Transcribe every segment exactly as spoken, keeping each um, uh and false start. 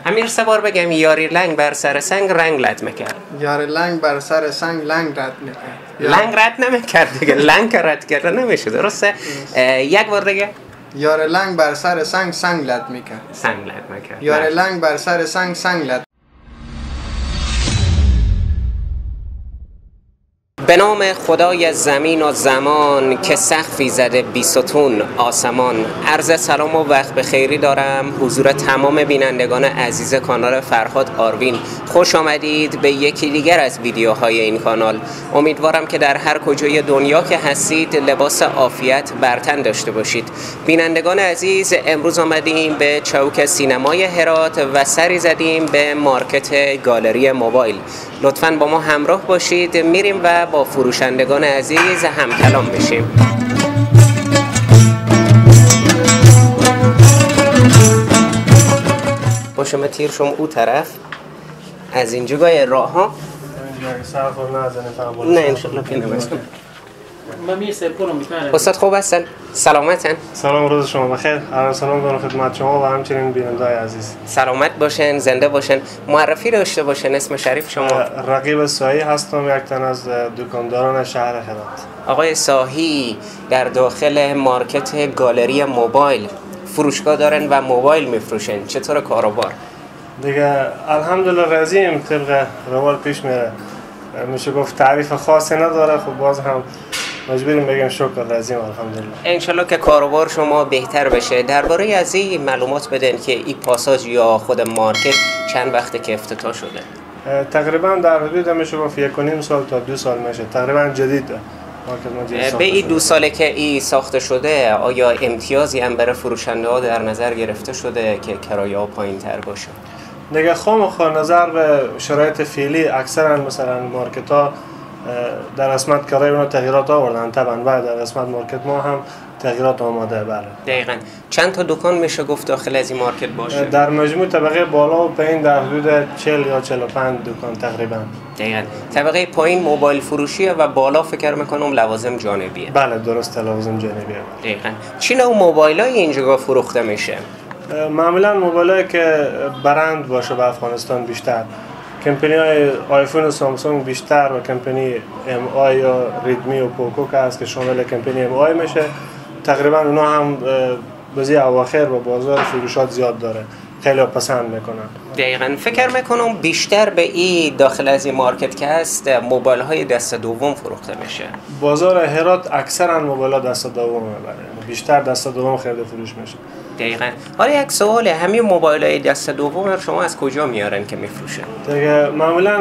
امیر سه بار بگم یاری لنگ بر سر سنگ رنگ رد میکرد. یاری لنگ بر سر سنگ لنگ رد میکرد. لنگ رد نمیکرد دیگه، لنگ رد کرده نمیشه، درسته؟ یک بار دیگه. یاری لنگ بر سر سنگ سنگ لد میکرد. سنگ لد میکرد. یاری لنگ بر سر سنگ سنگ لد. به نام خدای زمین و زمان که سقفی زده بی ستون آسمان. عرض سلام و وقت بخیری دارم حضور تمام بینندگان عزیز کانال فرهاد آروین. خوش آمدید به یکی دیگر از ویدیوهای این کانال. امیدوارم که در هر کجای دنیا که هستید لباس عافیت بر تن داشته باشید. بینندگان عزیز، امروز آمدیم به چوک سینمای هرات و سری زدیم به مارکت گالری موبایل. لطفاً با ما همراه باشید، میریم و با فروشندگان عزیز هم کلام بشیم. با شما تیر شما او طرف از این جگای راه ها نه انشالله که نمستم. استاد خوب هستن؟ سلامتن؟ سلام، روز شما بخیر. عرض سلام دارم خدمت شما و همچنین بیننده‌های عزیز. سلامت باشن، زنده باشن. معرفی داشته باشن، اسم شریف شما؟ رقیب ساهی هستم، یک تن از دکانداران شهر هرات. آقای ساهی در داخل مارکت گالری موبایل فروشگاه دارن و موبایل میفروشن. چطور کاروبار؟ دیگه الحمدلله راضیم، طبق روال پیش میره. میشه گفت تعریف خاصی نداره، خب باز هم مجبوریم بگیم شکر راضیم الحمدلله. انشالله که کاروبار شما بهتر بشه. درباره از این معلومات بدن که این پاساژ یا خود مارکت چند وقته که افتتاح شده؟ تقریبا در حدود میشه گفت یک و نیم سال تا دو سال میشه، تقریبا جدیده. به این دو ساله که این ساخته شده آیا امتیازی هم برای فروشنده ها در نظر گرفته شده که کرایه ها پایین تر باشه؟ دیگه خامخا نظر به شرایط فعلی اکثرا مثلا مارکت ها در قسمت کرایه اونا تغییرات آوردن طبعا و در قسمت مارکت ما هم تغییرات آماده. بله دقیقاً. چند تا دکان میشه گفت داخل از این مارکت باشه؟ در مجموع طبقه بالا و پایین در حدود چهل یا چهل و پنج دکان تقریبا. دقیقاً. طبقه پایین موبایل فروشیه و بالا فکر میکنم لوازم جانبیه. بله درست، لوازم جانبیه. دقیقاً. چی نوع موبایلای اینجا فروخته میشه؟ معمولا موبایلایی که برند باشه به افغانستان بیشتر، کمپانی های آیفون و سامسونگ بیشتر و کمپانی ام آی یا ریدمی و پوکو که هست که شامل کمپانی ام آی میشه. تقریبا اونا هم بازی اواخر و بازار فروشات زیاد داره، خیلی پسند میکنن. دقیقاً. فکر میکنم بیشتر به این داخل از این مارکت که هست موبایل های دست دوم فروخته میشه. بازار هرات اکثرا موبایل ها دست دوم میبره، بیشتر دست دوم خرید فروش میشه. دقیقاً. حالا یک سواله، همین موبایل های دست دوم شما از کجا میارن که میفروشن؟ دیگه معمولا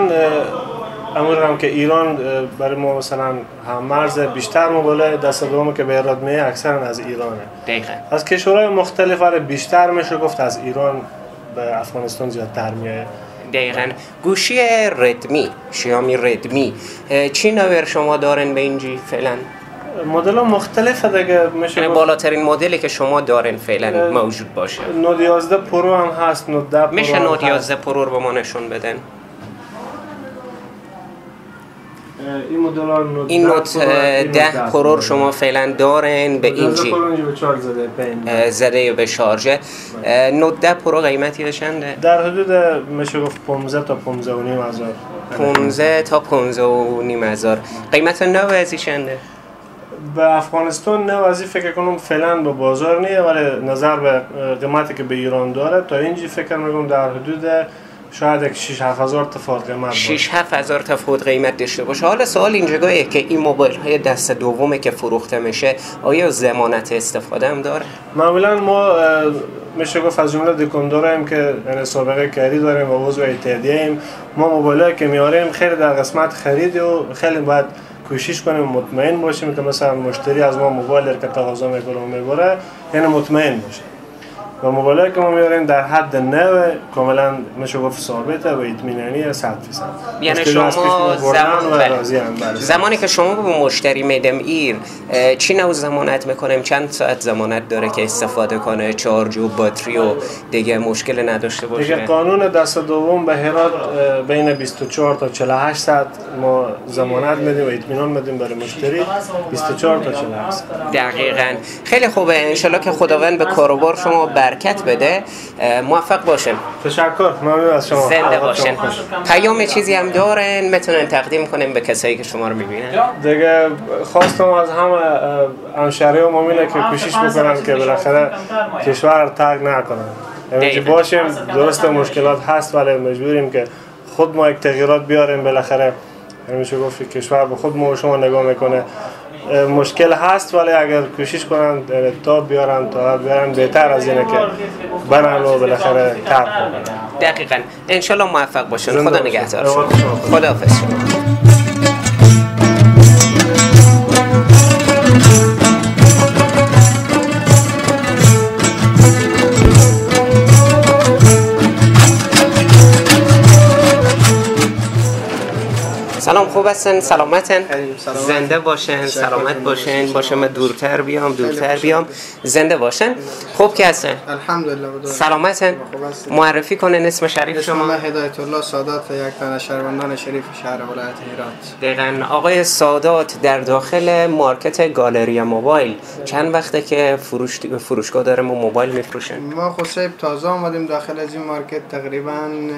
امورم که ایران برای ما مثلا هم مرز بیشتر موبایل دست دوم که به هرات میه اکثرا از ایرانه. دقیقاً. از کشورهای مختلف آره بیشتر میشه گفت از ایران به افغانستان زیادتر میاد. دقیقاً. گوشی ردمی، شیائومی ردمی چی نویر شما دارن به اینجی فعلا؟ مدل ها مختلفه دیگه، میشه گفت بالاترین مدلی که شما دارن فعلا موجود باشه. نود و یازده پرو هم هست، نود و ده پرو میشه نود و یازده پرو رو به ما نشون بدن؟ این مدل ها این نوت ده پرو رو شما فعلا دارن به اینجی زده به شارژه. نوت ده پرو قیمتی چنده؟ در حدود میشه گفت پانزده تا پانزده و نیم هزار. پانزده تا پانزده و نیم هزار. قیمت نو ازی چنده؟ به افغانستان نه وضعی فکر کنم فعلا به بازار نیه، ولی نظر به قیمتی که به ایران داره تا اینجی فکر میکنم در حدود شاید شش هفت هزار تا فرق قیمت باشه. شش هفت هزار تا فرق قیمت داشته باشه. حالا سوال اینجاگاهه که این موبایل های دست دومه که فروخته میشه آیا ضمانت استفاده هم داره؟ معمولا ما میشه گفت از جمله دکانداریم که یعنی سابقه کاری داریم و عضو اتحادیه ایم. ما موبایلایی که میاریم خیلی در قسمت خرید و خیلی باید کوشش کنیم مطمئن باشیم که مثلا مشتری از ما موبایل که تقاضا میکنه و میبره یعنی مطمئن باشه. و موبایلی که ما میاریم در حد نو کاملا میشه گفت ثابته و اطمینانی صد درصد. یعنی شما زمان زمانی که شما به مشتری میدم ایر چی نوع ضمانت میکنیم؟ چند ساعت ضمانت داره که استفاده کنه، چارج و باتری و دیگه مشکل نداشته باشه؟ دیگه قانون دست دوم به هرات بین بیست و چهار تا چهل و هشت ساعت ما ضمانت میدیم و اطمینان میدیم برای مشتری. بیست و چهار تا چهل و هشت ساعت. دقیقاً. خیلی خوبه. ان شاءالله که خداوند به کاروبار شما برکت بده. موفق باشین. تشکر، ممنون از شما. زنده باشین. پیام چیزی هم دارن میتونن تقدیم کنیم به کسایی که شما رو میبینن؟ دیگه خواستم از همه همشهری و مؤمنه که کوشش بکنن که بالاخره کشور رو ترک نکنن. یعنی باشیم، درست مشکلات هست ولی مجبوریم که خود ما یک تغییرات بیاریم. بالاخره میشه گفت کشور به خود ما و شما نگاه میکنه. مشکل هست ولی اگر کوشش کنن تا بیارن تا بیارن بهتر از اینه که برن و بالاخره ترک کنن. دقیقاً. انشالله موفق باشین. خدا نگهدار شما. خداحافظ. سلام، خوب هستن؟ سلامتن؟ زنده باشن، سلامت باشن. باشه من دورتر بیام دورتر بیام زنده باشن. خوب که هستن؟ الحمدلله. سلامتن؟ معرفی کنن اسم شریف شما. اسم هدایت الله سادات، یک تن شهروندان شریف شهر ولایت هرات. دقیقاً. آقای سادات در داخل مارکت گالری موبایل چند وقته که فروش فروشگاه دارم و موبایل میفروشن؟ ما خود صاحب تازه آمدیم داخل از این مارکت، تقریباً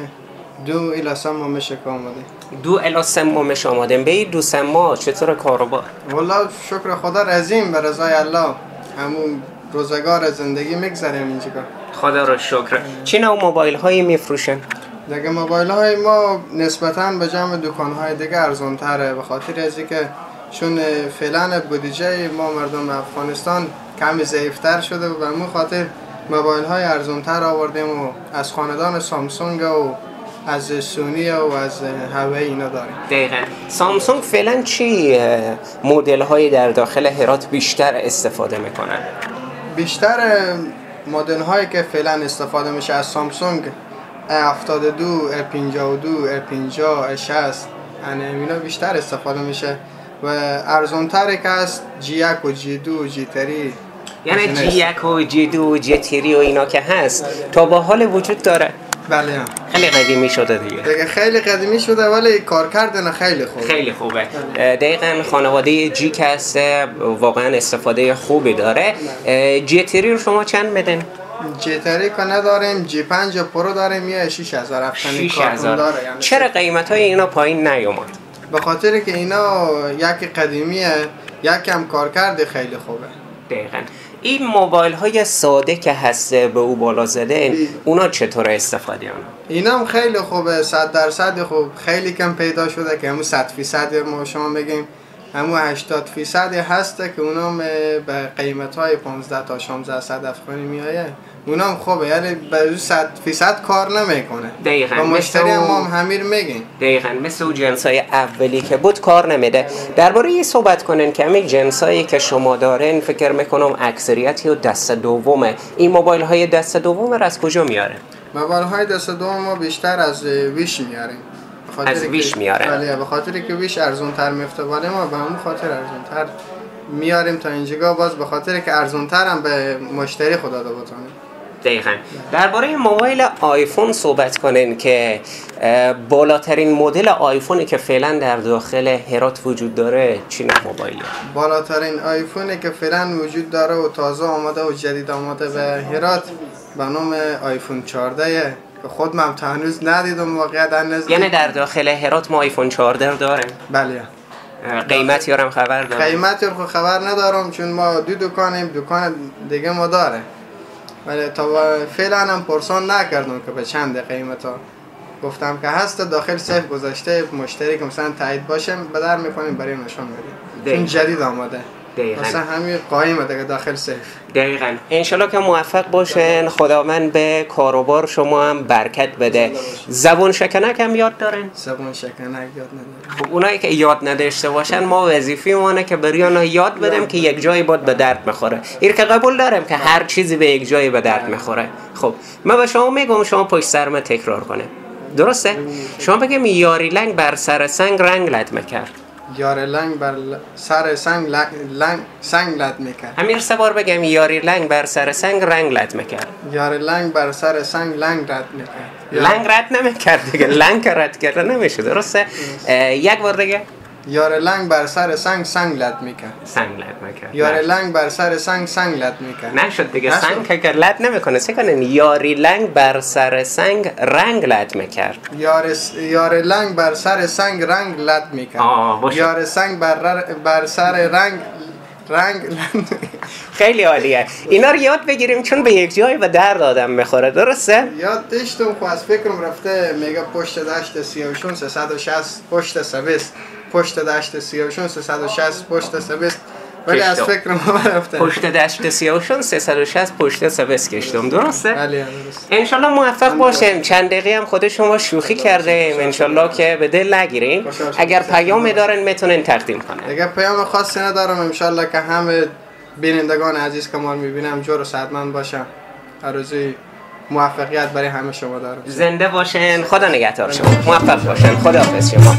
دو الی سه ماه میشه که آمدیم. دو الی سه ماه میشه آمدیم. به این دو سه ماه چطور کاروبار؟ والله شکر خدا رضیم، به رضای الله همون روزگار زندگی میگذریم اینجا. خدا رو شکر. چه نوع موبایل هایی میفروشن؟ دیگه موبایل های ما نسبتاً به جمع دکان های دیگه ارزان تره، به خاطر از اینکه چون فعلا بودجه ما مردم افغانستان کمی ضعیفتر شده و به همون خاطر موبایل های ارزان تر آوردیم و از خاندان سامسونگ و از سونی و از هوایی اینا داریم. دقیقاً. سامسونگ فعلا چی مدل های در داخل هرات بیشتر استفاده میکنن؟ بیشتر مدل هایی که فعلا استفاده میشه از سامسونگ هفتاد و دو، پنجاه و دو، پنجاه، شصت، اینا بیشتر استفاده میشه و ارزان تر که است جی یک و جی دو و جی تری. یعنی جی یک و جی دو و جی تری و اینا که هست تا با حال وجود داره؟ بله. خیلی قدیمی شده دیگه. دیگه خیلی قدیمی شده ولی کار کردن خیلی خوبه. خیلی خوبه. دقیقاً. خانواده جی که هست واقعا استفاده خوبی داره. جی تری رو شما چند میدن؟ جی تری که نداریم، جی پنج پرو داریم یه شش هزار افغانی کارتون داره. یعنی چرا قیمت های اینا پایین نیومد؟ به خاطر که اینا یک قدیمیه، یکم کارکرد خیلی خوبه. دقیقاً. این موبایل های ساده که هست به او بالا زده اونا چطور استفاده اون؟ اینا هم خیلی خوبه، صد درصد خوب. خیلی کم پیدا شده که همون صد فیصد ما شما بگیم، همون هشتاد فیصد هسته که اونا به قیمت های پانزده تا شانزده صد افغانی میایه. اونا هم خوبه، یعنی به صد فیصد کار نمیکنه. دقیقاً. با مشتری هم ما هم همیر میگیم. دقیقاً مثل اون جنسای اولی که بود کار نمیده. درباره این صحبت کنن که همین جنسایی که شما دارن فکر میکنم اکثریتی و دست دومه. این موبایل های دست دوم رو از کجا میاره؟ موبایل های دست دوم ما بیشتر از ویش میاریم. از ویش میاره. بله، به خاطر که ویش ارزون تر میفته، ولی ما به همون خاطر ارزون تر میاریم تا اینجا، باز به خاطر که ارزون تر هم به مشتری خدا دو بتونیم. دقیقاً. درباره موبایل آیفون صحبت کنین که بالاترین مدل آیفونی که فعلا در داخل هرات وجود داره چی نوع موبایلیه؟ بالاترین آیفونی که فعلا وجود داره و تازه آمده و جدید آمده به هرات به نام آیفون چهارده که خود من تا هنوز ندیدم واقعا. نزدیک یعنی در داخل هرات ما آیفون چهارده داریم؟ بله. قیمت یارم خبر دارم؟ قیمت رو خبر ندارم چون ما دو دکانیم، دکان دیگه ما داره ولی تا فعلا هم پرسان نکردم که به چند قیمت ها. گفتم که هست داخل سیف گذاشته، مشتری که مثلا تایید باشه به در میکنیم برای نشان بدیم چون جدید آمده. دقیقاً. مثلا همین قائمه دیگه داخل سیف. دقیقاً. انشالله که موفق باشن. خداوند به کاروبار شما هم برکت بده. زبون شکنک هم یاد دارن؟ زبون شکنک یاد ندارن. خب اونایی که یاد نداشته باشن ما وظیفه مونه که بریانا یاد بدیم که یک جایی بود به درد میخوره. این که قبول دارم که هر چیزی به یک جایی به درد میخوره. خب من به شما میگم شما پشت سر من تکرار کنه. درسته؟ شما بگم یاری لنگ بر سر سنگ رنگ لط میکرد. یاری لنگ بر سر سنگ لنگ سنگ لط میکرد. همین سه بار بگم یاری لنگ بر سر سنگ رنگ لط میکرد. یاری لنگ بر سر سنگ لنگ رد میکرد. لنگ رد نمیکرد دیگه. لنگ رد کرده نمیشه. درسته؟ یک بار دیگه. یار لنگ بر سر سنگ سنگ لد میکرد. سنگ لد میکرد. یار لنگ بر سر سنگ سنگ لد میکرد. نشد دیگه. سنگ که لد نمیکنه. چه کنن؟ یاری لنگ بر سر سنگ رنگ لد میکرد. یار س... یار لنگ بر سر سنگ رنگ لد میکرد. یار سنگ بر بر سر رنگ رنگ خیلی عالیه. اینا رو یاد بگیریم چون به یک جایی به درد آدم میخوره. درسته؟ یاد داشتم خو از فکرم رفته. میگه پشت دشت سیاوشون سیصد و شصت پشت سبست، پشت دشت سیاوشون سیصد و شصت پشت سبست، ولی از فکرم رفته. پشت دشت سیاوشون سیصد و شصت پشت سبست کشتم. درسته؟ بله درست. انشالله موفق باشیم. چند دقیقه هم خود شما شوخی کرده. انشالله که به دل نگیرین. اگر پیام دارن میتونن تقدیم کنن. اگر پیام خاصی ندارم، انشالله که همه بینندگان عزیز که ما میبینم جور و صحتمند باشن. آرزوی موفقیت برای همه شما دارم. زنده باشین. خدا نگهدار شما. موفق باشین. خداحافظ شما.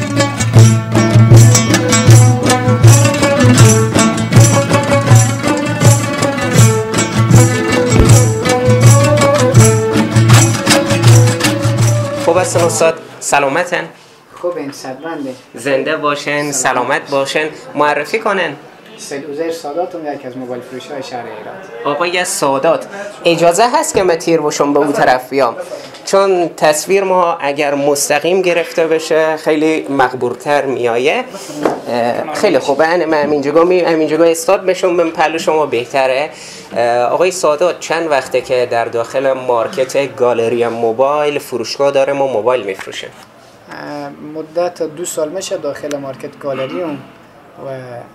خوب هستن استاد؟ سلامتن؟ خوب این صدمنده. زنده باشن، سلامت باشن. معرفی کنن. سید عزیر ساداتم، یکی از موبایل فروش های شهر هرات. آقای سادات، اجازه هست که من تیر باشم به اون طرف بیام؟ چون تصویر ما اگر مستقیم گرفته بشه خیلی مقبولتر میایه. خیلی خوبه. من همینجا می همینجا استاد بشم به پلو شما بهتره. آقای سادات، چند وقته که در داخل مارکت گالری موبایل فروشگاه داره ما موبایل میفروشه؟ مدت دو سال میشه داخل مارکت گالری هم و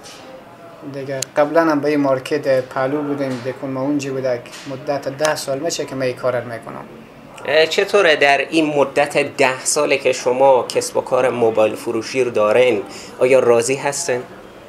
دیگه قبلا هم به این مارکت پلو بودیم. دیکن ما اونجا بودک. مدت ده سال میشه که من این کار رو میکنم. چطوره در این مدت ده ساله که شما کسب و کار موبایل فروشی رو دارین، آیا راضی هستین؟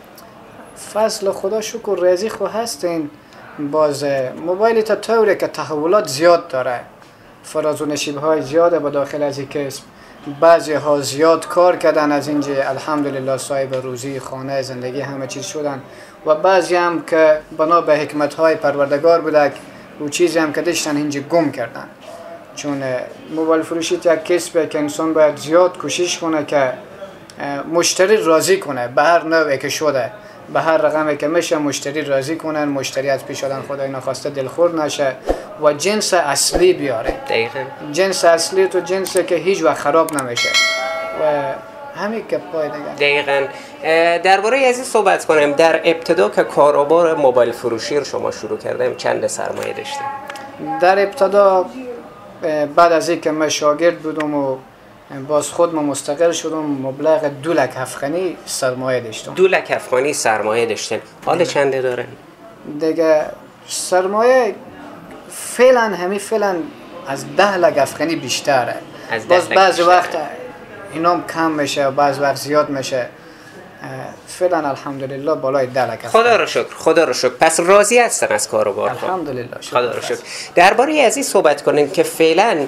فضل خدا شکر راضی خو هستین. باز موبایل تا طوره که تحولات زیاد داره. فراز و نشیب های زیاده با داخل از این کسب. بعضی ها زیاد کار کردن از اینجا الحمدلله صاحب روزی، خانه، زندگی همه چیز شدن و بعضی هم که بنا به حکمت های پروردگار بودک و چیزی هم که داشتن اینجا گم کردن. چون موبایل فروشی یک کسبه که انسان باید زیاد کوشش کنه که مشتری راضی کنه به هر نوعی که شده، به هر رقمی که میشه مشتری راضی کنن، مشتری از پیش آدم خدای نخواسته دلخور نشه و جنس اصلی بیاره. دقیقاً جنس اصلی تو جنسی که هیچ وقت خراب نمیشه و همین که پای دیگه. دقیقاً. درباره از این صحبت کنیم. در ابتدا که کاروبار موبایل فروشی رو شما شروع کردیم چند سرمایه داشتیم؟ در ابتدا بعد از اینکه من شاگرد بودم و باز خودم مستقل شدم، مبلغ دو لک افغانی سرمایه داشتم. دو لک افغانی سرمایه داشتن. حالا چنده دارن؟ دیگه سرمایه فعلا همین فعلا از ده لک افغانی بیشتره. باز بعضی وقت اینام کم میشه و بعضی وقت زیاد میشه. فعلا الحمدلله بالای ده لک افغانی. خدا رو شکر. خدا رو شکر. پس راضی هستن از کاروبار؟ الحمدلله. خدا رو شکر. درباره از این صحبت کنین که فعلا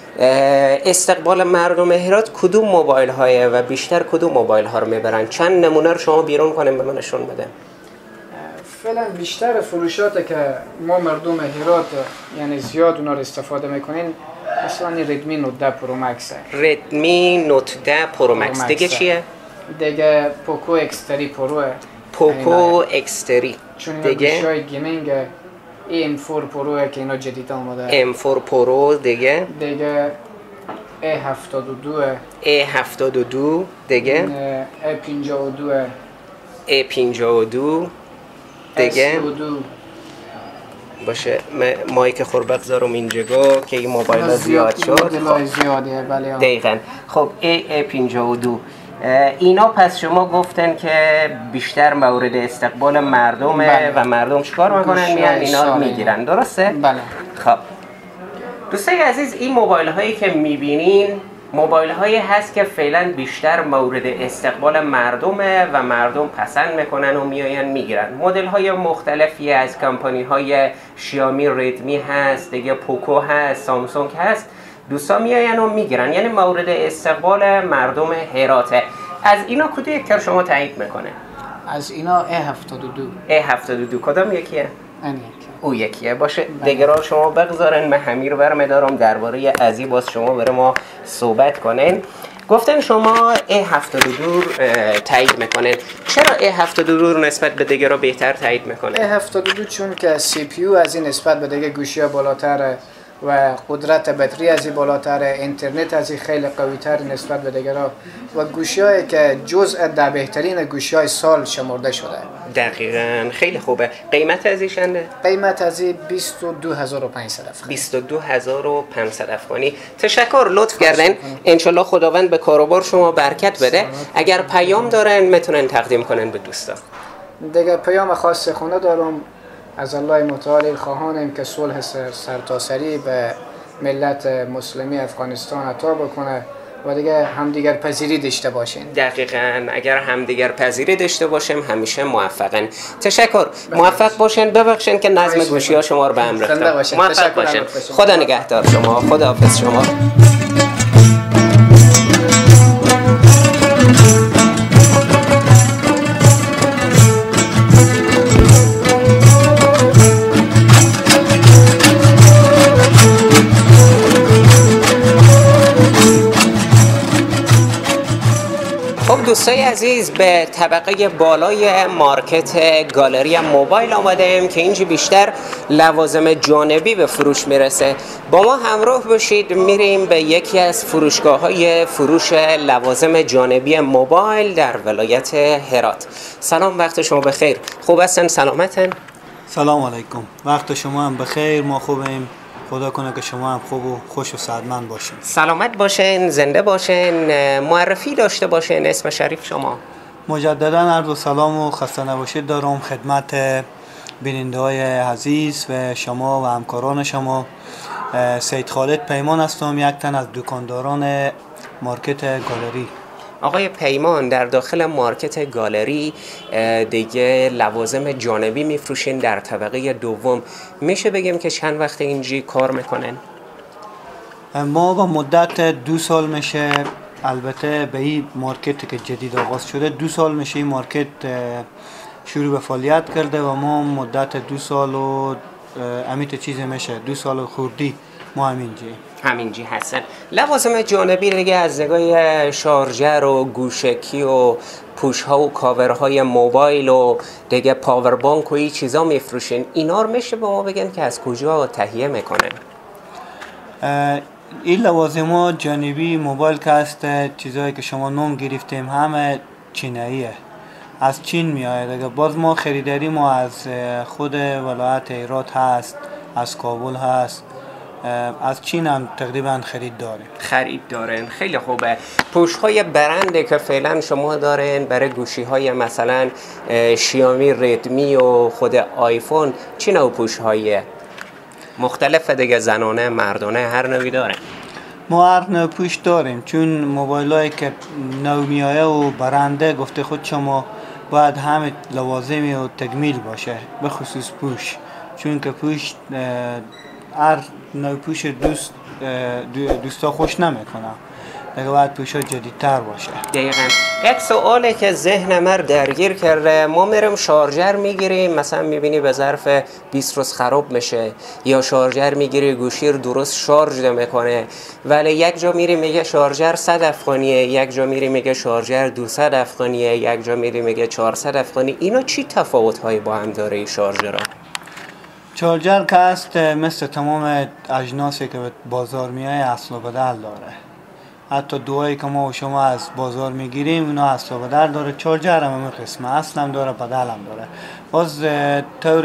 استقبال مردم هرات کدوم موبایل های و بیشتر کدوم موبایل ها رو میبرن؟ چند نمونه رو شما بیرون کنیم به من نشون بده. فعلا بیشتر فروشات که ما مردم هرات یعنی زیاد اونا رو استفاده میکنین مثلا ردمی نوت ده پرو مکس. ردمی نوت ده پرو مکس. دیگه چیه؟ دیگه پوکو اکس تری پرو. پوکو اکس تری. دیگه گوشای گیمینگ ام فور پرو که اینا جدید آمده. ام فور پرو. دیگه دیگه ای هفتاد و دو. ای هفتاد و دو. دیگه ای پنجاه و دو. ای پنجاه و دو. دیگه دو. باشه مایک خور بگذارم اینجا که این موبایل ها زیاد شد. خب زیاده بله. دقیقاً. خب ای ای پنجاه و دو. اینا پس شما گفتن که بیشتر مورد استقبال مردمه. بله. و مردم چیکار میکنن؟ میان اینا رو میگیرن. درسته؟ بله. خب دوستای عزیز، این موبایل هایی که میبینین موبایل هایی هست که فعلا بیشتر مورد استقبال مردمه و مردم پسند میکنن و میاین میگیرن. مدل های مختلفی از کمپانی های شیائومی، ردمی هست، دیگه پوکو هست، سامسونگ هست. دوستان میاین و میگیرن، یعنی مورد استقبال مردم هراته. از اینا کدوم یک که شما تایید میکنه؟ از اینا ای هفتاد و دو. ای هفتاد و دو کدام یکیه؟ این یکی. او یکیه. باشه دیگه را شما بگذارن من همین رو برمیدارم درباره ازی باز شما بره ما صحبت کنین. گفتن شما ای هفتاد و دو تایید میکنین. چرا ای هفتاد و دو نسبت به دیگه رو بهتر تایید میکنه؟ ای هفتاد و دو چون که سی پی یو از این نسبت به دیگه گوشی ها بالاتره و قدرت بطری از این بالاتره، اینترنت از این خیلی قوی تر نسبت به دیگه ها و گوشی هایی که جزء در بهترین گوشی های سال شمرده شده. دقیقاً. خیلی خوبه. قیمت از این چنده؟ قیمت از این بیست و دو هزار و پانصد افغانی. بیست و دو هزار و پانصد افغانی. تشکر، لطف کردن. انشالله خداوند به کاروبار شما برکت بده. اگر پیام دارن میتونن تقدیم کنن به دوستا. دیگه پیام خاص خونه دارم. از الله متعال خواهانم که صلح سرتاسری به ملت مسلمی افغانستان عطا بکنه و دیگه همدیگر پذیری داشته باشین. دقیقاً. اگر همدیگر پذیری داشته باشیم همیشه موفقن. تشکر. موفق باشین. ببخشین که نظم گوشی ها شما رو به هم ریختم. موفق باشین. خدا نگهدار شما. خدا حافظ شما. دوستای عزیز، به طبقه بالای مارکت گالری موبایل آمدیم که اینجا بیشتر لوازم جانبی به فروش میرسه. با ما همراه باشید، میریم به یکی از فروشگاه های فروش لوازم جانبی موبایل در ولایت هرات. سلام، وقت شما بخیر. خوب هستن؟ سلامتن؟ سلام علیکم، وقت شما هم بخیر. ما خوبیم، خدا کنه که شما هم خوب و خوش و سعادتمند باشین. سلامت باشین، زنده باشین. معرفی داشته باشین، اسم شریف شما. مجددا عرض و سلام و خسته نباشید دارم خدمت بیننده های عزیز و شما و همکاران شما. سید خالد پیمان هستم، یک تن از دکانداران مارکت گالری. آقای پیمان، در داخل مارکت گالری دیگه لوازم جانبی میفروشین در طبقه دوم. میشه بگیم که چند وقت اینجا کار میکنن؟ ما با مدت دو سال میشه، البته به این مارکت که جدید آغاز شده دو سال میشه این مارکت شروع به فعالیت کرده و ما مدت دو سال و امیت چیز میشه دو سال خوردی ما همینجی همینجی هستن. لوازم جانبی دیگه از نگاه شارژر و گوشکی و پوش ها و کاورهای موبایل و دیگه پاور بانک و این چیزا میفروشین. اینا رو میشه به ما بگن که از کجا تهیه میکنن؟ این لوازم جانبی موبایل که هست، چیزایی که شما نام گرفتیم همه چیناییه، از چین میآید. اگر باز ما خریداری ما از خود ولایت هرات هست، از کابل هست، از چین هم تقریبا خرید داریم. خرید دارن. خیلی خوبه. پوش های برنده که فعلا شما دارین برای گوشی های مثلا شیائومی، ردمی و خود آیفون، چی نوع پوش های مختلف دیگه، زنانه، مردانه، هر نوعی دارن؟ ما هر نوع پوش داریم، چون موبایل هایی که نو میایه و برنده گفته خود شما باید همه لوازمی و تکمیل باشه، به خصوص پوش، چون که پوش هر نوع پوش دوست دوستا خوش نمیکنه، دیگه باید پوش ها جدیدتر باشه. دقیقاً. یک سوالی که ذهن من درگیر کرده، ما میریم شارژر میگیریم، مثلا میبینی به ظرف بیست روز خراب میشه، یا شارژر میگیری گوشی رو درست شارژ نمیکنه، ولی یک جا میری میگه شارژر صد افغانیه، یک جا میری میگه شارژر دویست افغانیه، یک جا میری میگه چهارصد افغانی. اینا چی تفاوت هایی با هم داره این شارژرها؟ چارجر که هست مثل تمام اجناسی که به بازار میای اصل و بدل داره. حتی دوایی که ما و شما از بازار میگیریم اینا اصل و بدل داره. چارجر هم همین قسمه، اصل هم داره، بدل هم داره. باز طور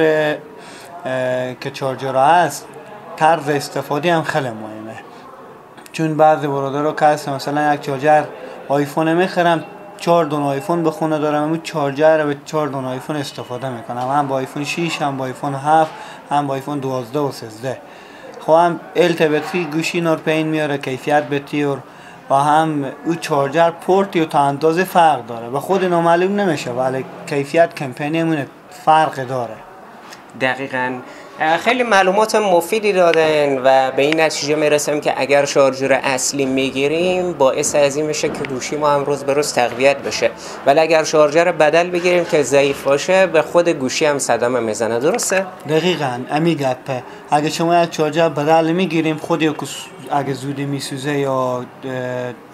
که چارجر هست، طرز استفاده هم خیلی مهمه، چون بعضی برادرها که هست مثلا یک چارجر آیفون میخرم، چهار دونه آیفون به خونه دارم، همون چارجر رو به چهار دونه آیفون استفاده میکنم، هم با آیفون شش، هم با آیفون هفت، هم با آیفون دوازده و سیزده. خب هم التباطی گوشی نور پین میاره، کیفیت بهتر، و هم او چارجر پورتی و تا اندازه فرق داره، به خود نامعلوم نمیشه ولی کیفیت کمپانی همونه فرق داره. دقیقاً. خیلی معلومات مفیدی دادن و به این نتیجه میرسیم که اگر شارژر اصلی میگیریم باعث از این میشه که گوشی ما هم روز به روز تقویت بشه، ولی اگر شارژر بدل بگیریم که ضعیف باشه به خود گوشی هم صدمه میزنه. درسته؟ دقیقاً امی گپه. اگه شما یک شارژر بدل میگیریم، خودی اگه زودی میسوزه یا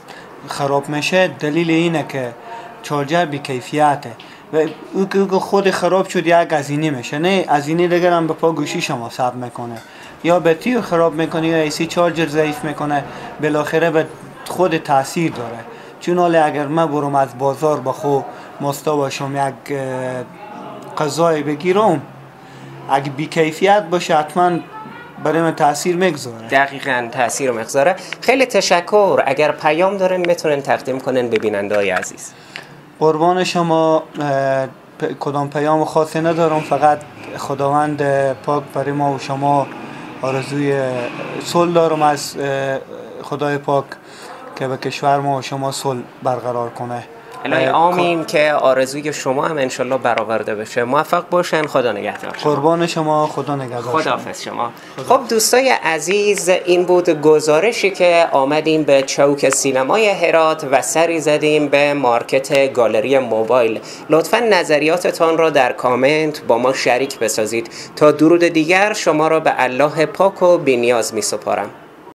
خراب میشه دلیل اینه که چارجر بی کیفیته و او که خود خراب شد یک هزینه میشه، نه هزینه دیگر هم به پا گوشی شما ثبت میکنه، یا بطری خراب میکنه یا ایسی چارجر ضعیف میکنه، بالاخره به خود تاثیر داره. چون حالا اگر من برم از بازار با خود مستا باشم یک غذای بگیرم، اگه بی کیفیت باشه حتما برای من تاثیر میگذاره. دقیقاً تاثیر میگذاره. خیلی تشکر. اگر پیام دارن میتونن تقدیم کنن به بیننده های عزیز. قربان شما. کدام پیام خاصی ندارم، فقط خداوند پاک برای ما و شما آرزوی صلح دارم از خدای پاک که به کشور ما و شما صلح برقرار کنه. الهی آمین که آرزوی شما هم انشالله برآورده بشه. موفق باشن. خدا نگهدار. قربان شما. خدا نگهدار. خداحافظ شما. خب دوستای عزیز، این بود گزارشی که آمدیم به چوک سینمای هرات و سری زدیم به مارکت گالری موبایل. لطفا نظریاتتان را در کامنت با ما شریک بسازید. تا درود دیگر شما را به الله پاک و بی‌نیاز می سپارم.